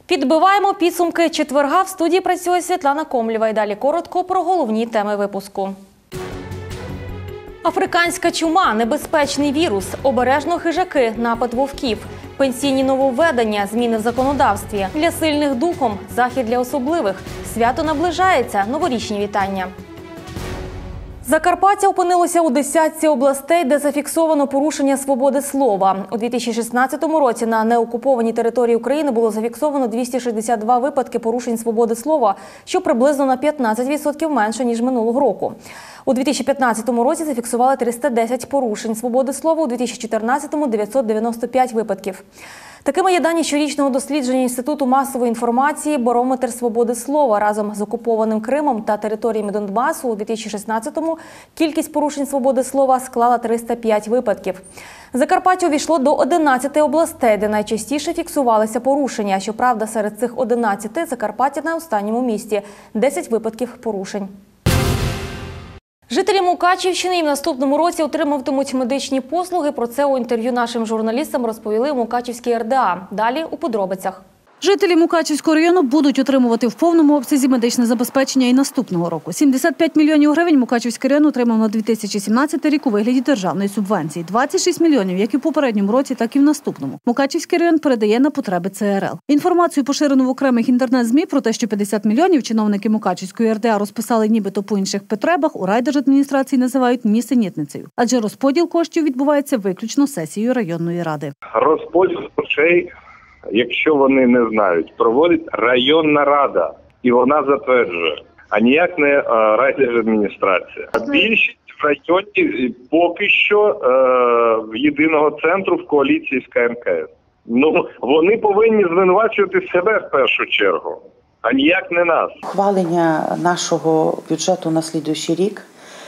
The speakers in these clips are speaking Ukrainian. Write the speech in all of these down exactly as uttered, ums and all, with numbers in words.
Підбиваємо підсумки четверга. В студії працює Світлана Комлєва. І далі коротко про головні теми випуску. Африканська чума – небезпечний вірус. Обережно хижаки, напад вовків. Пенсійні нововведення, зміни в законодавстві. Для сильних духом – захід для особливих. Свято наближається. Новорічні вітання. Закарпаття опинилося у десятці областей, де зафіксовано порушення свободи слова. У дві тисячі шістнадцятому році на неокупованій території України було зафіксовано двісті шістдесят два випадки порушень свободи слова, що приблизно на п'ятнадцять відсотків менше, ніж минулого року. У дві тисячі п'ятнадцятому році зафіксували триста десять порушень свободи слова, у дві тисячі чотирнадцятому – дев'ятсот дев'яносто п'ять випадків. Такими є дані щорічного дослідження Інституту масової інформації «Барометр свободи слова». Разом з окупованим Кримом та територіями Донбасу у дві тисячі шістнадцятому кількість порушень свободи слова склала триста п'ять випадків. Закарпаття увійшло до одинадцяти областей, де найчастіше фіксувалися порушення. Щоправда, серед цих одинадцяти Закарпаття на останньому місці – десять випадків порушень. Жителі Мукачівщини і в наступному році отримуватимуть медичні послуги. Про це у інтерв'ю нашим журналістам розповіли у Мукачівській ер де а. Далі у подробицях. Жителі Мукачівського району будуть отримувати в повному обсязі медичне забезпечення і наступного року. сімдесят п'ять мільйонів гривень Мукачівський район отримав на дві тисячі сімнадцятий рік у вигляді державної субвенції. двадцять шість мільйонів як і в попередньому році, так і в наступному. Мукачівський район передає на потреби це ер ел. Інформацію, поширену в окремих інтернет-ЗМІ про те, що п'ятдесят мільйонів чиновники Мукачівської ер де а розписали нібито по інших потребах, у райдержадміністрації називають нісенітницею. Адже розподіл коштів відбувається виключно сесією районної ради. Розподіл грошей, якщо вони не знають, проводить районна рада, і вона затверджує, а ніяк не райдержадміністрація. Більшість в районі поки що е, в єдиного центру в коаліції з ка ем ка ес. Ну, вони повинні звинувачувати себе в першу чергу, а ніяк не нас. Ухвалення нашого бюджету на слідуючий рік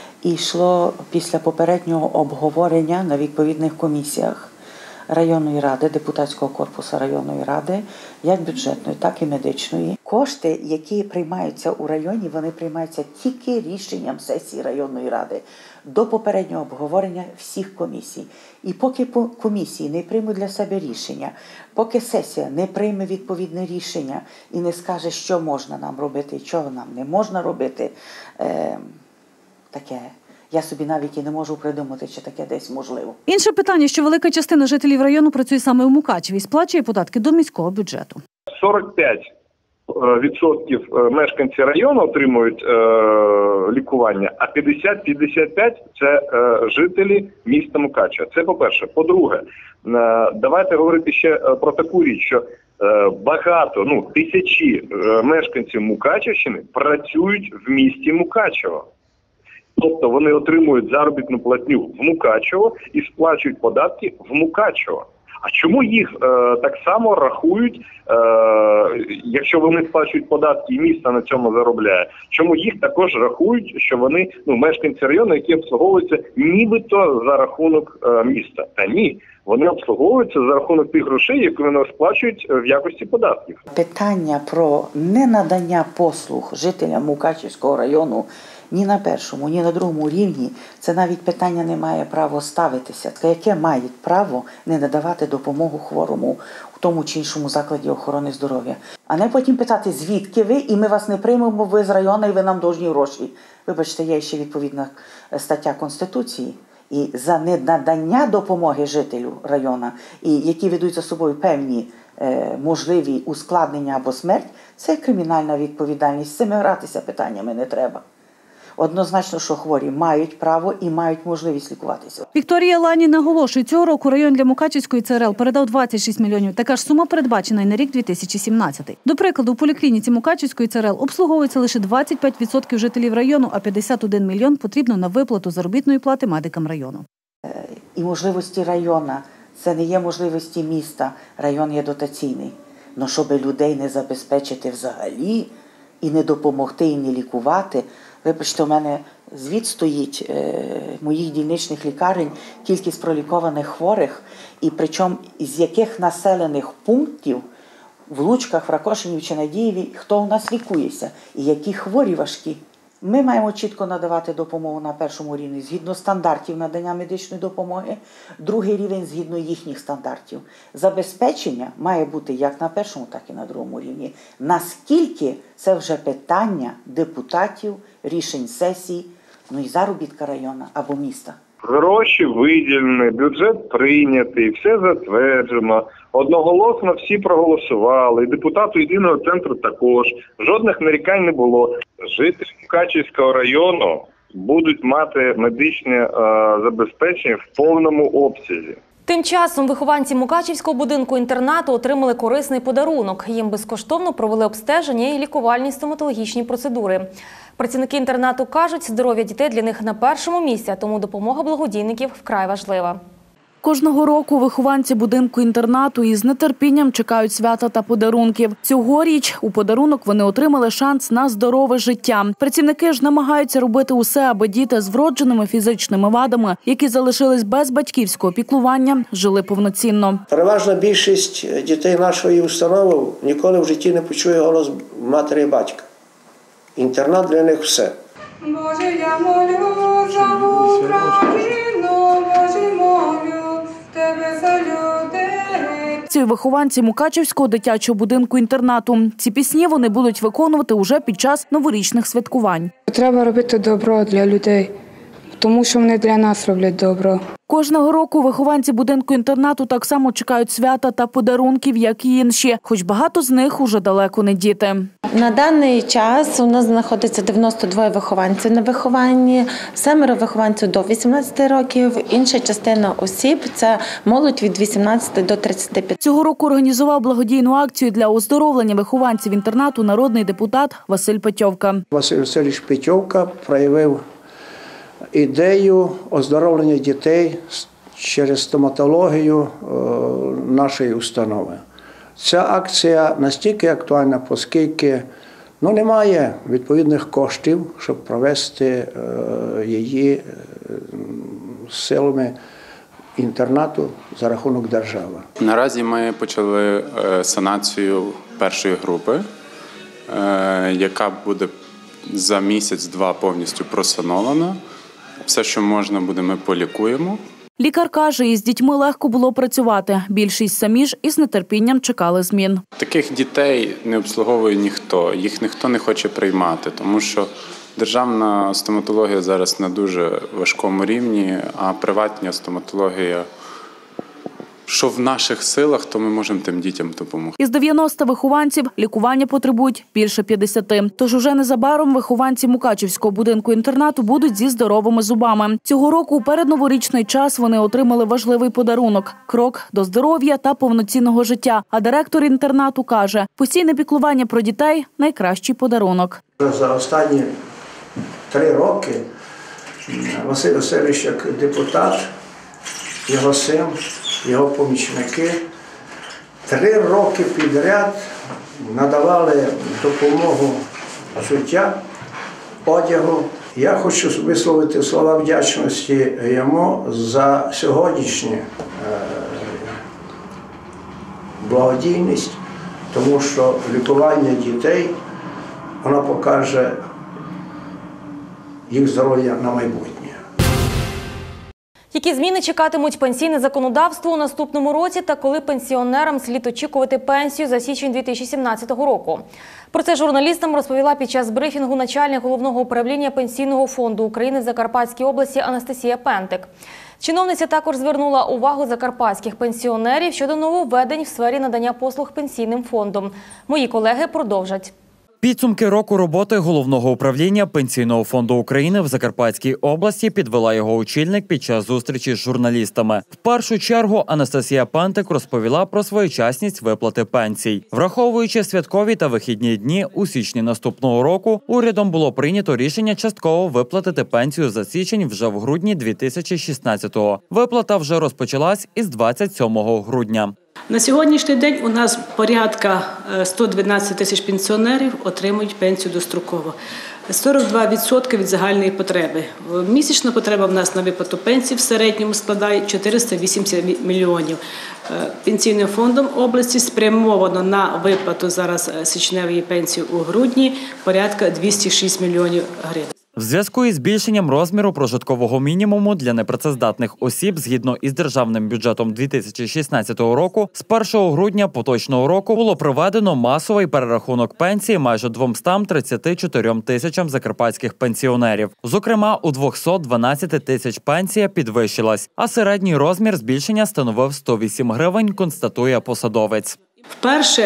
йшло після попереднього обговорення на відповідних комісіях районної ради, депутатського корпусу районної ради, як бюджетної, так і медичної. Кошти, які приймаються у районі, вони приймаються тільки рішенням сесії районної ради до попереднього обговорення всіх комісій. І поки комісії не приймуть для себе рішення, поки сесія не прийме відповідне рішення і не скаже, що можна нам робити і чого нам не можна робити, е, таке... Я собі навіть і не можу придумати, чи таке десь можливо. Інше питання, що велика частина жителів району працює саме у Мукачеві і сплачує податки до міського бюджету. сорок п'ять відсотків мешканці району отримують е, лікування, а п'ятдесят - п'ятдесят п'ять – це е, жителі міста Мукачева. Це по-перше. По-друге, е, давайте говорити ще про таку річ, що е, багато, ну, тисячі е, мешканців Мукачевщини працюють в місті Мукачево. Тобто вони отримують заробітну платню в Мукачево і сплачують податки в Мукачево. А чому їх е, так само рахують, е, якщо вони сплачують податки і місто на цьому заробляє, чому їх також рахують, що вони, ну, мешканці району, які обслуговуються нібито за рахунок е, міста? Та ні, вони обслуговуються за рахунок тих грошей, які вони сплачують в якості податків. Питання про ненадання послуг жителям Мукачівського району ні на першому, ні на другому рівні, це навіть питання не має права ставитися. Яке мають право не надавати допомогу хворому в тому чи іншому закладі охорони здоров'я. А не потім питати, звідки ви, і ми вас не приймемо, ви з району, і ви нам должні гроші. Вибачте, є ще відповідна стаття Конституції. І за ненадання допомоги жителю району, і які ведуть за собою певні е, можливі ускладнення або смерть, це кримінальна відповідальність. З цими гратися питаннями не треба. Однозначно, що хворі мають право і мають можливість лікуватися. Вікторія Лані наголошує, цього року район для Мукачівської це ер ел передав двадцять шість мільйонів. Така ж сума передбачена й на рік дві тисячі сімнадцятий. До прикладу, у поліклініці Мукачівської це ер ел обслуговується лише двадцять п'ять відсотків жителів району, а п'ятдесят один мільйон потрібно на виплату заробітної плати медикам району. І можливості району – це не є можливості міста, район є дотаційний. Но щоб людей не забезпечити взагалі, і не допомогти, і не лікувати, вибачте, у мене звіт стоїть е, моїх дільничних лікарень, кількість пролікованих хворих, і причому з яких населених пунктів в Лучках, в Ракошині чи Надієві, хто у нас лікується, і які хворі важкі. Ми маємо чітко надавати допомогу на першому рівні згідно стандартів надання медичної допомоги, другий рівень згідно їхніх стандартів. Забезпечення має бути як на першому, так і на другому рівні. Наскільки – це вже питання депутатів, рішень сесій, ну і заробітка району або міста. Гроші виділені, бюджет прийнятий, все затверджено. Одноголосно всі проголосували. І депутату єдиного центру також. Жодних нарікань не було. Жителі Мукачівського району будуть мати медичне е, забезпечення в повному обсязі. Тим часом вихованці Мукачівського будинку-інтернату отримали корисний подарунок. Їм безкоштовно провели обстеження і лікувальні стоматологічні процедури. Працівники інтернату кажуть, здоров'я дітей для них на першому місці, тому допомога благодійників вкрай важлива. Кожного року вихованці будинку-інтернату із нетерпінням чекають свята та подарунків. Цьогоріч у подарунок вони отримали шанс на здорове життя. Працівники ж намагаються робити усе, аби діти з вродженими фізичними вадами, які залишились без батьківського піклування, жили повноцінно. Переважна більшість дітей нашої установи ніколи в житті не почує голос матері і батька. Інтернат для них – все. Боже, я молю за Україну, Боже, молю Тебе за людей. Ці вихованці Мукачівського дитячого будинку-інтернату. Ці пісні вони будуть виконувати уже під час новорічних святкувань. Треба робити добро для людей, тому що вони для нас роблять добро. Кожного року вихованці будинку-інтернату так само чекають свята та подарунків, як і інші, хоч багато з них уже далеко не діти. На даний час у нас знаходиться дев'яносто два вихованців на вихованні, семеро вихованців до вісімнадцяти років, інша частина осіб – це молодь від вісімнадцяти до тридцяти п'яти. Цього року організував благодійну акцію для оздоровлення вихованців інтернату народний депутат Василь Петьовка. Василь Васильович Петьовка проявив ідею оздоровлення дітей через стоматологію нашої установи. Ця акція настільки актуальна, оскільки ну, немає відповідних коштів, щоб провести її силами інтернату за рахунок держави. Наразі ми почали санацію першої групи, яка буде за місяць-два повністю просанована. Все, що можна буде, ми полікуємо. Лікар каже, із дітьми легко було працювати. Більшість самі ж із нетерпінням чекали змін. Таких дітей не обслуговує ніхто, їх ніхто не хоче приймати, тому що державна стоматологія зараз на дуже важкому рівні, а приватна стоматологія, що в наших силах, то ми можемо тим дітям допомогти. Із дев'яноста вихованців лікування потребують більше п'ятдесяти. Тож уже незабаром вихованці Мукачівського будинку-інтернату будуть зі здоровими зубами. Цього року у передноворічний час вони отримали важливий подарунок – крок до здоров'я та повноцінного життя. А директор інтернату каже, постійне піклування про дітей – найкращий подарунок. За останні три роки Василь Васильович як депутат, його син, його помічники три роки підряд надавали допомогу взуття, одягу. Я хочу висловити слова вдячності йому за сьогоднішню благодійність, тому що лікування дітей, воно покаже їх здоров'я на майбутнє. Які зміни чекатимуть пенсійне законодавство у наступному році та коли пенсіонерам слід очікувати пенсію за січень дві тисячі сімнадцятого року? Про це журналістам розповіла під час брифінгу начальник Головного управління Пенсійного фонду України в Закарпатській області Анастасія Пентик. Чиновниця також звернула увагу закарпатських пенсіонерів щодо нововведень в сфері надання послуг пенсійним фондом. Мої колеги продовжать. Підсумки року роботи Головного управління Пенсійного фонду України в Закарпатській області підвела його очільник під час зустрічі з журналістами. В першу чергу Анастасія Пентик розповіла про своєчасність виплати пенсій. Враховуючи святкові та вихідні дні, у січні наступного року урядом було прийнято рішення частково виплатити пенсію за січень вже в грудні дві тисячі шістнадцятого. Виплата вже розпочалась із двадцять сьомого грудня. На сьогоднішній день у нас порядка сто дванадцять тисяч пенсіонерів отримують пенсію достроково. сорок два відсотки від загальної потреби. Місячна потреба в нас на виплату пенсій в середньому складає чотириста вісімдесят мільйонів. Пенсійним фондом області спрямовано на виплату зараз січневої пенсії у грудні порядка двісті шість мільйонів гривень. В зв'язку із збільшенням розміру прожиткового мінімуму для непрацездатних осіб згідно із державним бюджетом дві тисячі шістнадцятого року з першого грудня поточного року було проведено масовий перерахунок пенсії майже двохсот тридцяти чотирьом тисячам закарпатських пенсіонерів. Зокрема, у двохсот дванадцяти тисяч пенсія підвищилась, а середній розмір збільшення становив сто вісім гривень, констатує посадовець. Вперше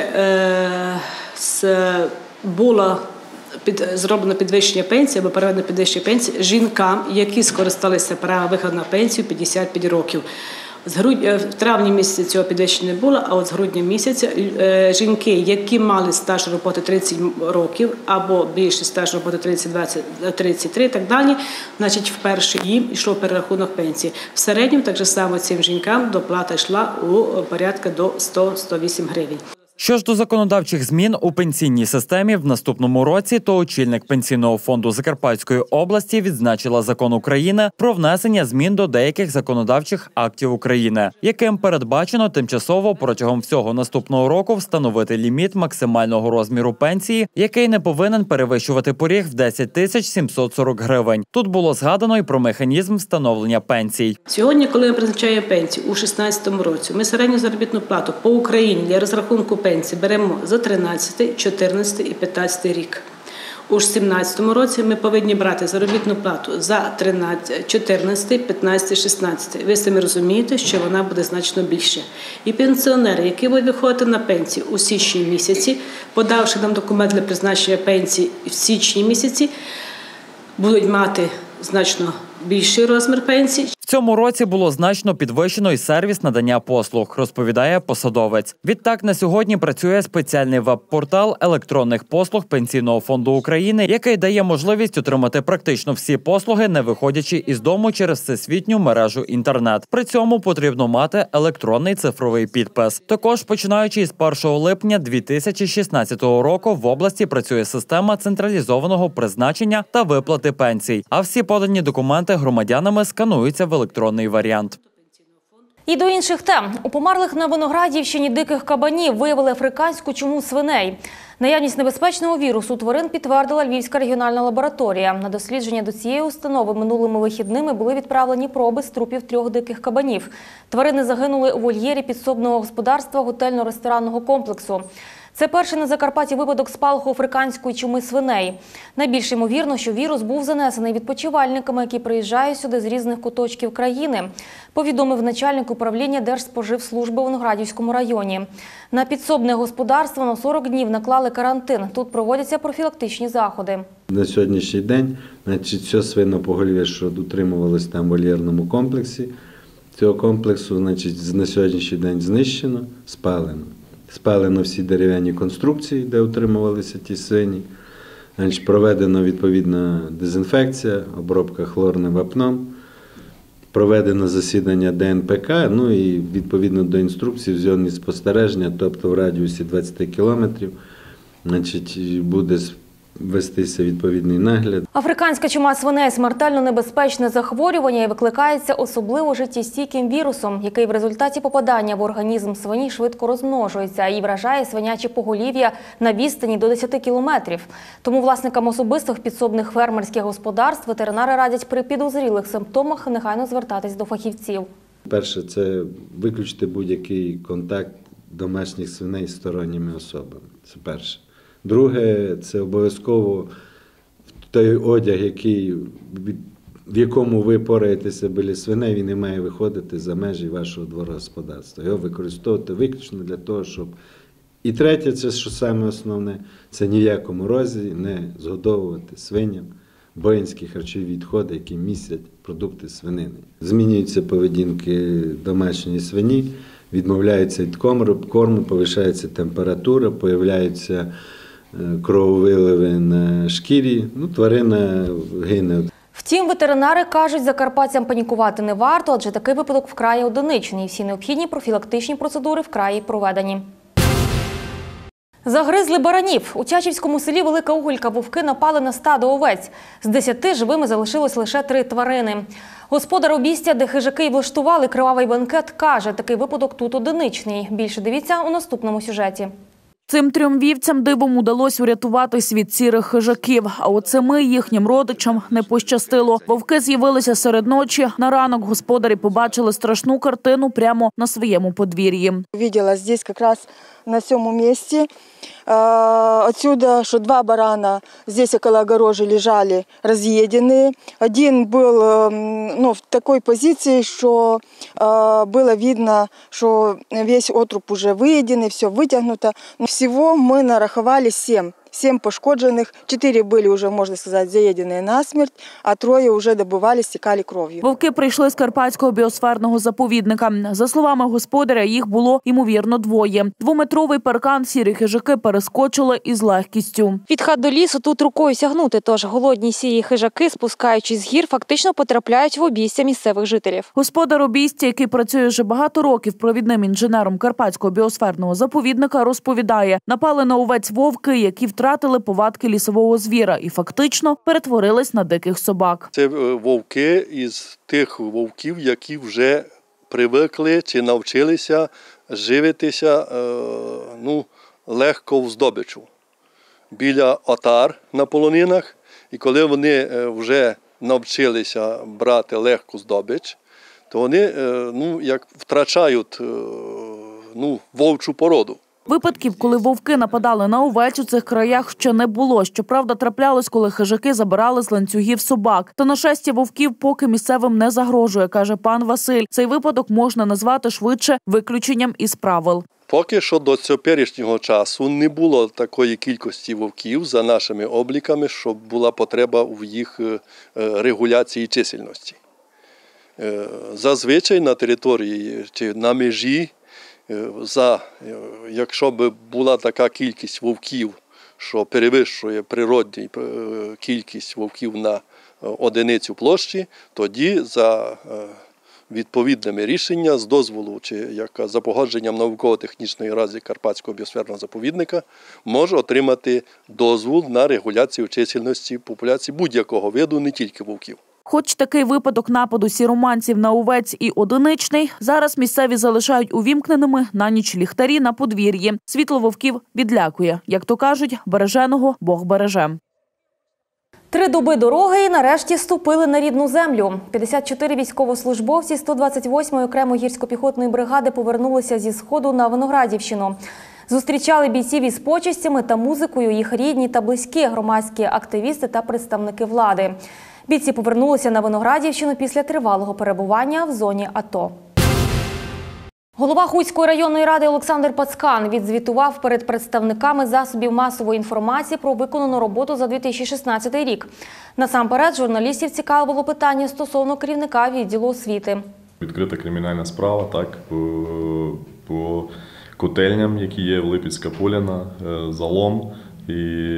е, було Під, зроблено підвищення пенсії або переведено підвищення пенсії жінкам, які скористалися правом виходу на пенсію п'ятдесят п'ять років. З грудня, в травні місяці цього підвищення не було, а от з грудня місяця жінки, які мали стаж роботи тридцять років або більше стаж роботи тридцять, двадцять, тридцять три і так далі, значить вперше їм йшов перерахунок пенсії. В середньому так же само цим жінкам доплата йшла у порядка до сто - сто вісім гривень. Що ж до законодавчих змін у пенсійній системі в наступному році, то очільник Пенсійного фонду Закарпатської області відзначила Закон України про внесення змін до деяких законодавчих актів України, яким передбачено тимчасово протягом всього наступного року встановити ліміт максимального розміру пенсії, який не повинен перевищувати поріг в десять тисяч сімсот сорок гривень. Тут було згадано і про механізм встановлення пенсій. Сьогодні, коли ми призначаємо пенсію у шістнадцятому році, ми середню заробітну плату по Україні для розрахунку пенсії беремо за тринадцятий, чотирнадцятий і п'ятнадцятий рік. У сімнадцятому році ми повинні брати заробітну плату за тринадцятий, чотирнадцятий, п'ятнадцятий, шістнадцятий. Ви самі розумієте, що вона буде значно більше. І пенсіонери, які будуть виходити на пенсію у січні місяці, подавши нам документ для призначення пенсії в січні місяці, будуть мати значно більший розмір пенсії. В цьому році було значно підвищено і сервіс надання послуг, розповідає посадовець. Відтак на сьогодні працює спеціальний веб-портал електронних послуг Пенсійного фонду України, який дає можливість отримати практично всі послуги, не виходячи із дому через всесвітню мережу інтернет. При цьому потрібно мати електронний цифровий підпис. Також, починаючи із першого липня дві тисячі шістнадцятого року, в області працює система централізованого призначення та виплати пенсій, а всі подані документи громадянами скануються в електронний варіант. І до інших тем. У померлих на Виноградівщині диких кабанів виявили африканську чуму свиней. Наявність небезпечного вірусу у тварин підтвердила Львівська регіональна лабораторія. На дослідження до цієї установи минулими вихідними були відправлені проби з трупів трьох диких кабанів. Тварини загинули у вольєрі підсобного господарства готельно-ресторанного комплексу. Це перший на Закарпатті випадок спалаху африканської чуми свиней. Найбільш ймовірно, що вірус був занесений відпочивальниками, які приїжджають сюди з різних куточків країни, повідомив начальник управління Держспоживслужби у Виноградівському районі. На підсобне господарство на сорок днів наклали карантин. Тут проводяться профілактичні заходи. На сьогоднішній день, значить, все свинопоголів'я, що утримувалось там в вольєрному комплексі, цього комплексу, значить, на сьогоднішній день знищено, спалено. Спалено всі дерев'яні конструкції, де утримувалися ті свині. Значить, проведена відповідна дезінфекція, обробка хлорним вапном. Проведено засідання Де Ен Пе Ка, ну і відповідно до інструкцій в зоні спостереження, тобто в радіусі двадцять кілометрів, значить, буде вестися відповідний нагляд. Африканська чума свиней – смертельно небезпечне захворювання і викликається особливо життєстійким вірусом, який в результаті попадання в організм свині швидко розмножується і вражає свиняче поголів'я на відстані до десяти кілометрів. Тому власникам особистих підсобних фермерських господарств ветеринари радять при підозрілих симптомах негайно звертатись до фахівців. Перше – це виключити будь-який контакт домашніх свиней з сторонніми особами. Це перше. Друге, це обов'язково той одяг, який, в якому ви пораєтеся біля свиней, він не має виходити за межі вашого дворогосподарства. Його використовувати виключно для того, щоб... І третє, це що саме основне, це ні в якому разі не згодовувати свиням воїнські харчові відходи, які містять продукти свинини. Змінюються поведінки домашньої свині, відмовляються від корму, повишається температура, появляються крововиливи на шкірі, ну, тварина гине. Втім, ветеринари кажуть, закарпатцям панікувати не варто, адже такий випадок вкрай одиничний. Всі необхідні профілактичні процедури вкрай проведені. Загризли баранів. У Тячівському селі Велика Уголька вовки напали на стадо овець. З десяти живими залишилось лише три тварини. Господар обійстя, де хижаки й влаштували кривавий бенкет, каже, такий випадок тут одиничний. Більше дивіться у наступному сюжеті. Цим трьом вівцям дивом удалось врятуватись від сірих хижаків. А от семи їхнім родичам не пощастило. Вовки з'явилися серед ночі. На ранок господарі побачили страшну картину прямо на своєму подвір'ї. Бачила тут якраз на цьому місці. Отсюда, что два барана здесь около огорожи лежали разъеденные. Один был ну, в такой позиции, что было видно, что весь отруб уже выеденный, все вытянуто. Всего мы нараховали семь. Семь пошкоджених, чотири були вже, можна сказати, заїдені насмерть, а троє вже добивали, стікали кров'ю. Вовки прийшли з Карпатського біосферного заповідника. За словами господаря, їх було, ймовірно, двоє. Двометровий паркан сірі хижаки перескочили із легкістю. Від хат до лісу тут рукою сягнути, тож голодні сірі хижаки, спускаючись з гір, фактично потрапляють в обійстя місцевих жителів. Господар обійстя, який працює вже багато років провідним інженером Карпатського біосферного заповідника, розповідає, напали на овець вовки, які втратили втратили повадки лісового звіра і фактично перетворились на диких собак. Це вовки із тих вовків, які вже привикли чи навчилися живитися ну, легко в здобичу. Біля отар на полонинах, і коли вони вже навчилися брати легку здобич, то вони ну, як втрачають ну, вовчу породу. Випадків, коли вовки нападали на овець, у цих краях ще не було. Щоправда, траплялось, коли хижаки забирали з ланцюгів собак. Та нашестя вовків поки місцевим не загрожує, каже пан Василь. Цей випадок можна назвати швидше виключенням із правил. Поки що до теперішнього часу не було такої кількості вовків за нашими обліками, щоб була потреба в їх регуляції чисельності. Зазвичай на території чи на межі, За, якщо б була така кількість вовків, що перевищує природну кількість вовків на одиницю площі, тоді за відповідними рішеннями з дозволу чи як, за погодженням науково-технічної ради Карпатського біосферного заповідника може отримати дозвіл на регуляцію чисельності популяції будь-якого виду, не тільки вовків. Хоч такий випадок нападу сіроманців на овець і одиничний, зараз місцеві залишають увімкненими на ніч ліхтарі на подвір'ї. Світло вовків відлякує. Як то кажуть, береженого Бог береже. Три доби дороги і нарешті ступили на рідну землю. п'ятдесят чотири військовослужбовці сто двадцять восьмої окремої гірсько-піхотної бригади повернулися зі Сходу на Виноградівщину. Зустрічали бійців із почестями та музикою їх рідні та близькі, громадські активісти та представники влади. Бійці повернулися на Виноградівщину після тривалого перебування в зоні АТО. Голова Хуцької районної ради Олександр Пацкан відзвітував перед представниками засобів масової інформації про виконану роботу за дві тисячі шістнадцятий рік. Насамперед, журналістів цікавило питання стосовно керівника відділу освіти. Відкрита кримінальна справа так, по, по котельням, які є в Липецька Поляна, Залом і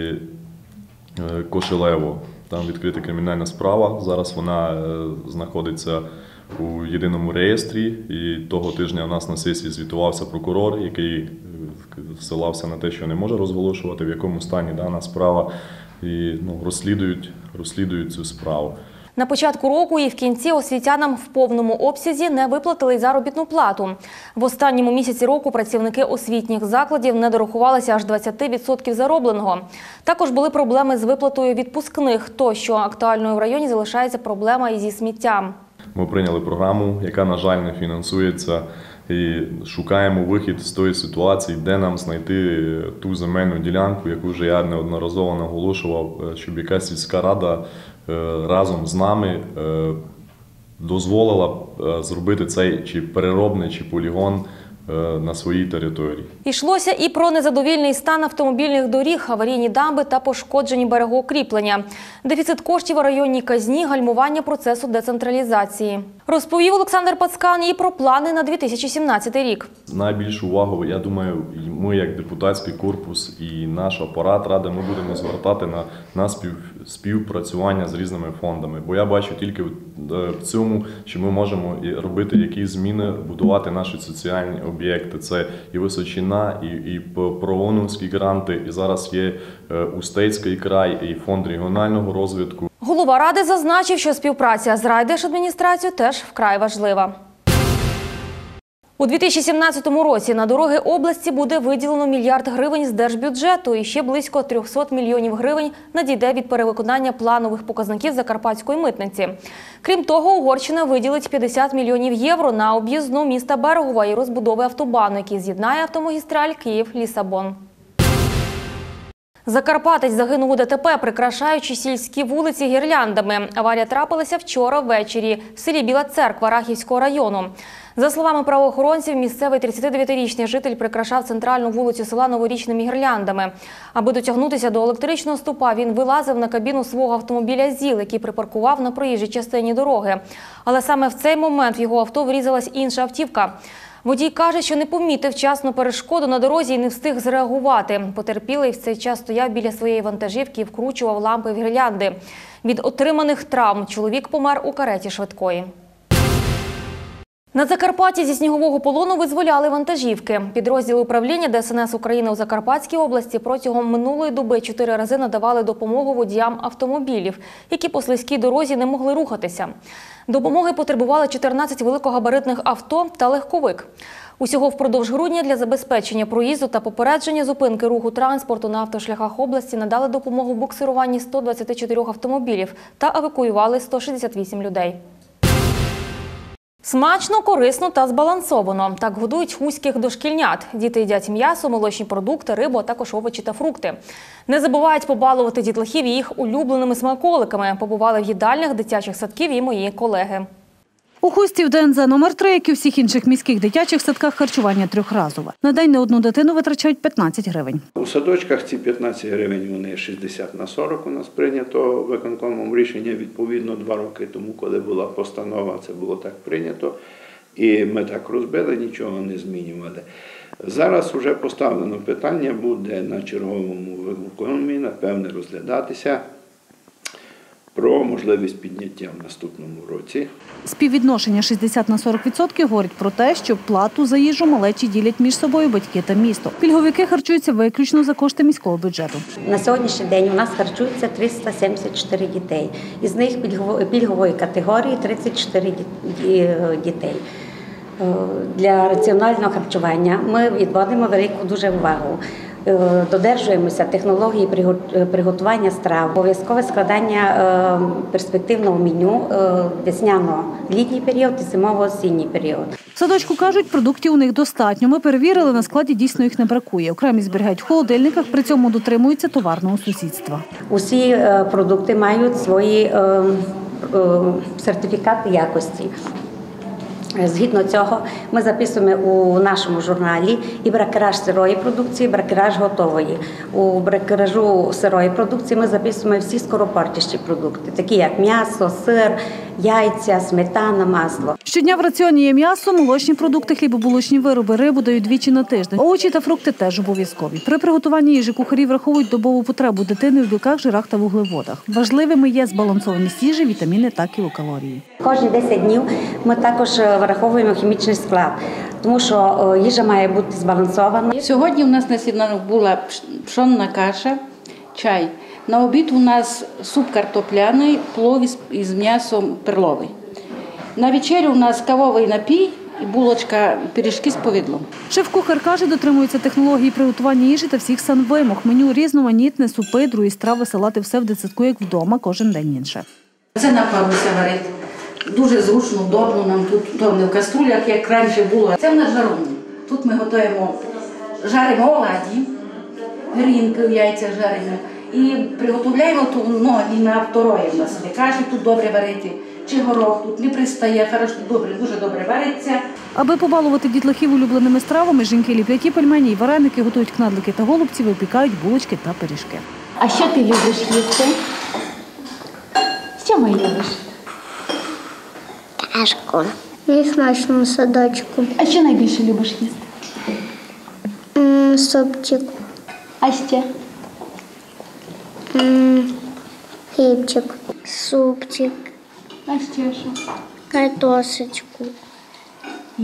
Кошелево. Там відкрита кримінальна справа. Зараз вона знаходиться у єдиному реєстрі. І того тижня у нас на сесії звітувався прокурор, який ссилався на те, що не може розголошувати, в якому стані дана справа. І ну, розслідують, розслідують цю справу. На початку року і в кінці освітянам в повному обсязі не виплатили заробітну плату. В останньому місяці року працівники освітніх закладів не дорахувалися аж двадцять відсотків заробленого. Також були проблеми з виплатою відпускних, тощо актуальною в районі залишається проблема і зі сміттям. Ми прийняли програму, яка, на жаль, не фінансується, і шукаємо вихід з тої ситуації, де нам знайти ту земельну ділянку, яку вже я неодноразово наголошував, щоб якась сільська рада разом з нами дозволила зробити цей чи переробний, чи полігон на своїй території. Йшлося і про незадовільний стан автомобільних доріг, аварійні дамби та пошкоджені берегоукріплення, дефіцит коштів у районній казні, гальмування процесу децентралізації. Розповів Олександр Пацкан і про плани на дві тисячі сімнадцятий рік. Найбільшу увагу, я думаю, і ми як депутатський корпус і наш апарат Ради, ми будемо звертати на, на спів, співпрацювання з різними фондами. Бо я бачу тільки в цьому, що ми можемо робити якісь зміни, будувати наші соціальні об'єкти. Це і Височина, і, і прооновські гранти, і зараз є Устецький край, і фонд регіонального розвитку. Голова Ради зазначив, що співпраця з райдержадміністрацією теж вкрай важлива. У дві тисячі сімнадцятому році на дороги області буде виділено мільярд гривень з держбюджету і ще близько трьохсот мільйонів гривень надійде від перевиконання планових показників Закарпатської митниці. Крім того, Угорщина виділить п'ятдесят мільйонів євро на об'їзну міста Берегова і розбудови автобану, який з'єднає автомагістраль Київ-Лісабон. Закарпатець загинув у ДТП, прикрашаючи сільські вулиці гірляндами. Аварія трапилася вчора ввечері в селі Біла Церква Рахівського району. За словами правоохоронців, місцевий тридцятидев'ятирічний житель прикрашав центральну вулицю села новорічними гірляндами. Аби дотягнутися до електричного стовпа, він вилазив на кабіну свого автомобіля ЗІЛ, який припаркував на проїжджій частині дороги. Але саме в цей момент в його авто врізалась інша автівка. Водій каже, що не помітив вчасно перешкоду на дорозі і не встиг зреагувати. Потерпілий в цей час стояв біля своєї вантажівки і вкручував лампи в гірлянди. Від отриманих травм чоловік помер у кареті швидкої. На Закарпатті зі снігового полону визволяли вантажівки. Підрозділи управління Де Ес Ен Ес України у Закарпатській області протягом минулої доби чотири рази надавали допомогу водіям автомобілів, які по слизькій дорозі не могли рухатися. Допомоги потребували чотирнадцять великогабаритних авто та легковик. Усього впродовж грудня для забезпечення проїзду та попередження зупинки руху транспорту на автошляхах області надали допомогу в буксируванні ста двадцяти чотирьох автомобілів та евакуювали сто шістдесят вісім людей. Смачно, корисно та збалансовано. Так годують хуських дошкільнят. Діти їдять м'ясо, молочні продукти, рибу, а також овочі та фрукти. Не забувають побалувати дітлахів їх улюбленими смаколиками. Побували в їдальнях дитячих садків і мої колеги. У Хусті в Де Ен Зе номер три, як і у всіх інших міських дитячих садках, харчування трьохразове. На день на одну дитину витрачають п'ятнадцять гривень. У садочках ці п'ятнадцять гривень, вони шістдесят на сорок у нас прийнято виконкомом рішення, відповідно, два роки тому, коли була постанова, це було так прийнято. І ми так розбили, нічого не змінювали. Зараз вже поставлено питання, буде на черговому виконкомі, напевне, розглядатися про можливість підняття в наступному році. Співвідношення шістдесят на сорок відсотків говорить про те, що плату за їжу малечі ділять між собою батьки та місто. Пільговики харчуються виключно за кошти міського бюджету. На сьогоднішній день у нас харчується триста сімдесят чотири дітей. Із них пільгової категорії тридцять чотири дітей. Для раціонального харчування ми відводимо велику дуже увагу. Додержуємося технології приготування страв, обов'язкове складання перспективного меню весняно-літній період і зимово-осінній період. В садочку кажуть, продуктів у них достатньо. Ми перевірили, на складі дійсно їх не бракує. Окремі зберігають в холодильниках, при цьому дотримуються товарного сусідства. Усі продукти мають свої сертифікати якості. Згідно цього, ми записуємо у нашому журналі і бракераж сирої продукції, і бракераж готової. У бракеражу сирої продукції ми записуємо всі скоропортящі продукти, такі як м'ясо, сир, яйця, сметана, масло. Щодня в раціоні є м'ясо, молочні продукти, хлібобулочні вироби, рибу дають двічі на тиждень. Овочі та фрукти теж обов'язкові. При приготуванні їжі кухарі враховують добову потребу дитини в білках, жирах та вуглеводах. Важливими є збалансованість їжі, вітаміни та кілокалорії. Кожні десять днів ми також враховуємо хімічний склад, тому що їжа має бути збалансована. Сьогодні у нас на сніданок була пшонна каша, чай. На обід у нас суп картопляний, плов із м'ясом перловий. На вечерю у нас кавовий напій і булочка, пиріжки з повидлом. Шеф-кухар каже, дотримується технології приготування їжі та всіх санвимог. Меню різноманітне, супи, другі страви, салати, все в дитсадку, як вдома, кожен день інше. Це на паруся варить. Дуже зручно, удобно нам тут, то не в каструлях, як раніше було. Це в нас жаровня. Тут ми готуємо, жаримо оладі, грінки в яйцях жаримо. І приготовляємо ту, ну, і на второє в нас. Каші тут добре варити, чи горох тут не пристає, хорошо, добре, дуже добре вариться. Аби побалувати дітлахів улюбленими стравами, жінки ліплять і пельмені, і вареники, готують кнадлики та голубці, випікають булочки та пиріжки. А що ти любиш їсти? Що ми любиш? Ешко. І смачному садочку. А що найбільше любиш їсти? М, Супчик. А ще? М, Хлібчик. Супчик. А ще що? Картошечку. І?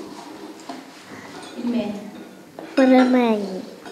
Пельмені.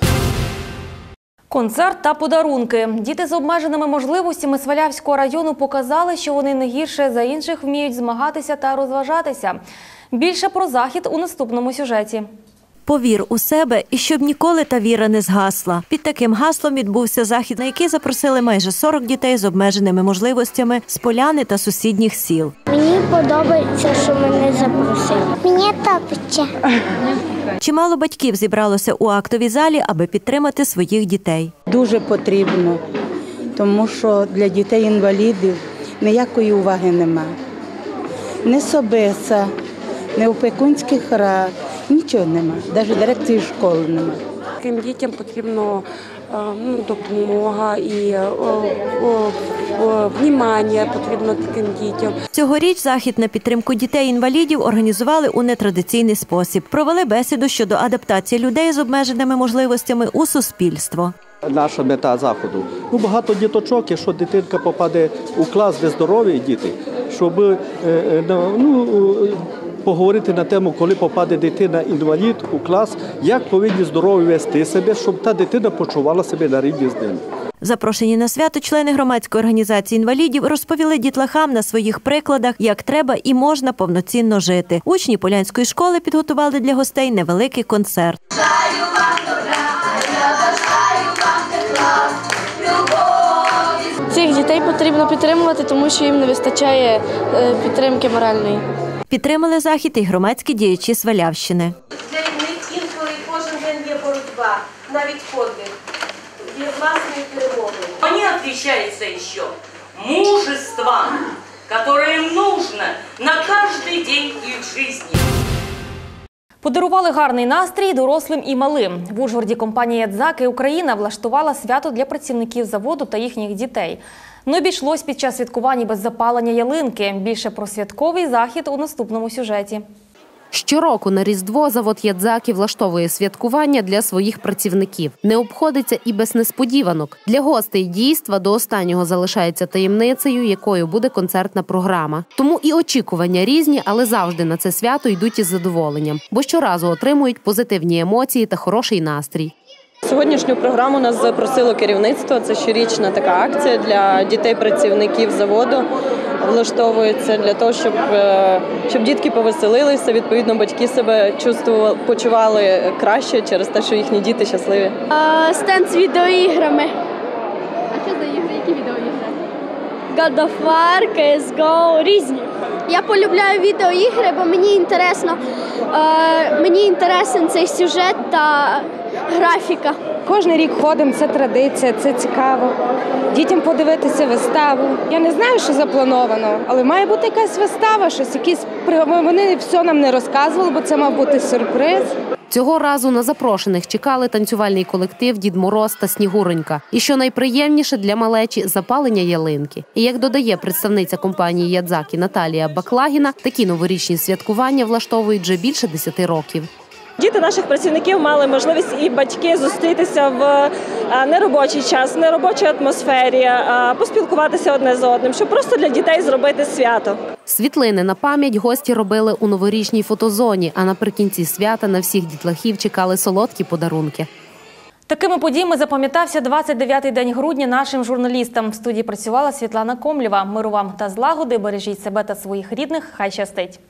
Концерт та подарунки. Діти з обмеженими можливостями Свалявського району показали, що вони не гірше за інших вміють змагатися та розважатися. Більше про захід у наступному сюжеті. «Повір у себе і щоб ніколи та віра не згасла». Під таким гаслом відбувся захід, на який запросили майже сорок дітей з обмеженими можливостями з Поляни та сусідніх сіл. Мені подобається, що мене запросили. Мені топиться. Чимало батьків зібралося у актовій залі, аби підтримати своїх дітей. Дуже потрібно, тому що для дітей-інвалідів ніякої уваги нема. Не собеса, не опікунських рад, нічого нема, навіть дирекції школи нема. Таким дітям потрібна ну, допомога і о, о, о, внімання потрібно таким дітям. Цьогоріч захід на підтримку дітей-інвалідів організували у нетрадиційний спосіб. Провели бесіду щодо адаптації людей з обмеженими можливостями у суспільство. Наша мета заходу. Ну, багато діточок, якщо дитинка попаде у клас, де здорові діти, щоб ну, поговорити на тему, коли попаде дитина-інвалід у клас, як повинні здорові вести себе, щоб та дитина почувала себе на рівні з ним. Запрошені на свято члени громадської організації інвалідів розповіли дітлахам на своїх прикладах, як треба і можна повноцінно жити. Учні Полянської школи підготували для гостей невеликий концерт. Цих дітей потрібно підтримувати, тому що їм не вистачає підтримки моральної. Підтримали захід і громадські діячі Свалявщини. Для них інколи кожен день є боротьба, навіть подвиг, є власної перемоги. Они отличаются еще мужеством, которое им нужно на каждый день их жизни. Подарували гарний настрій дорослим і малим. В Ужгороді компанія «Ядзаки Україна» влаштувала свято для працівників заводу та їхніх дітей. Не обійшлось під час святкувань без запалення ялинки. Більше про святковий захід у наступному сюжеті. Щороку на Різдво завод «Ядзаки» влаштовує святкування для своїх працівників. Не обходиться і без несподіванок. Для гостей дійства до останнього залишається таємницею, якою буде концертна програма. Тому і очікування різні, але завжди на це свято йдуть із задоволенням, бо щоразу отримують позитивні емоції та хороший настрій. Сьогоднішню програму нас запросило керівництво. Це щорічна така акція для дітей-працівників заводу. Влаштовується для того, щоб, щоб дітки повеселилися, відповідно, батьки себе чувствували, почували краще через те, що їхні діти щасливі. А, стенд з відеоіграми. А що за ігри? Які відеоігри? God of War, кей ес го, різні. Я полюбляю відеоігри, бо мені інтересно, е, мені інтересен цей сюжет та графіка. Кожен рік ходимо, це традиція, це цікаво. Дітям подивитися виставу. Я не знаю, що заплановано, але має бути якась вистава, щось, якісь... Вони все нам не розказували, бо це мав бути сюрприз. Цього разу на запрошених чекали танцювальний колектив «Дід Мороз» та «Снігуронька». І що найприємніше для малечі – запалення ялинки. І як додає представниця компанії «Ядзаки» Наталія Баклагіна, такі новорічні святкування влаштовують вже більше десяти років. Діти наших працівників мали можливість і батьки зустрітися в неробочий час, в неробочій атмосфері, поспілкуватися одне з одним, щоб просто для дітей зробити свято. Світлини на пам'ять гості робили у новорічній фотозоні, а наприкінці свята на всіх дітлахів чекали солодкі подарунки. Такими подіями запам'ятався двадцять дев'ятий день грудня нашим журналістам. В студії працювала Світлана Комлєва. Миру вам та злагоди, бережіть себе та своїх рідних. Хай щастить!